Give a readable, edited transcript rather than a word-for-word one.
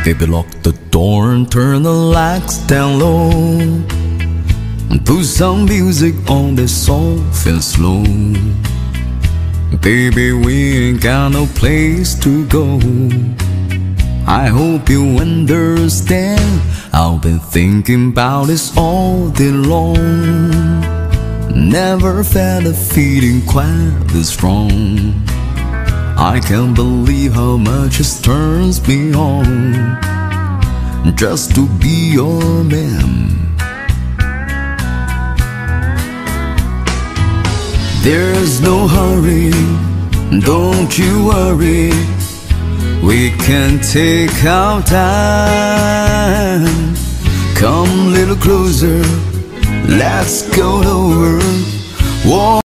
Baby, lock the door and turn the lights down low, and put some music on that's soft and slow. Baby, we ain't got no place to go. I hope you understand. I've been thinking about this all day long. Never felt a feeling quite this strong. I can't believe how much it turns me on just to be your man. There's no hurry, don't you worry. We can take our time. Come a little closer, let's go over.